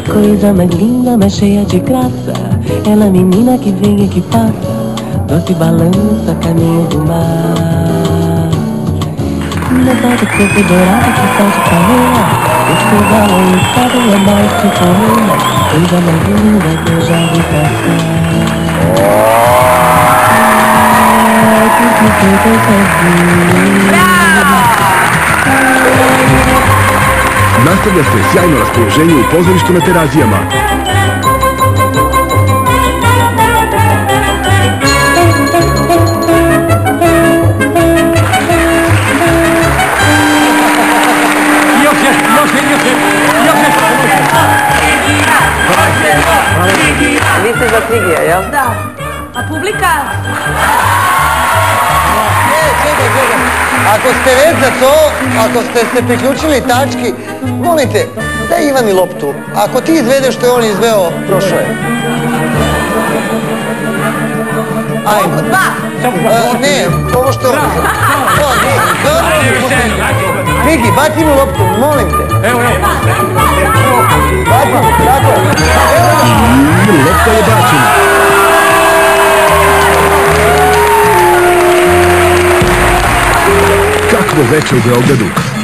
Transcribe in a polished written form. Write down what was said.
coisa mais linda, mais cheia de graça. Ela menina que vem e que passa, doce balança, caminho do mar. Levado corpo dourado que faz carreira, o seu balão estado é mais que correia. Coisa mais linda que eu já vi passar. Porque foi tão sozinho. Nastavlja se sjajno raspoloženje u pozorištu na Terazijama. Vi ste za Trigija, jel? Da. A publika? Čekaj. Ako ste već za to, ako ste se priključili tački, molite, daj Ivani loptu. Ako ti izvedeš što je on izveo, prošao je. Ajmo. Ne, ovo što... Viki, baci mu loptu, molim te. Evo. Baci, tako je. I lopta je bačena. Kakvo veče u Beogradu.